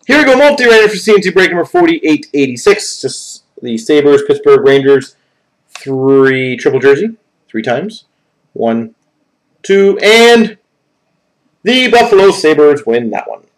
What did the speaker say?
Here we go, multi-random for C&C break number 4886. Just the Sabres, Pittsburgh Rangers, 3 triple jersey, 3 times. 1, 2, and the Buffalo Sabres win that one.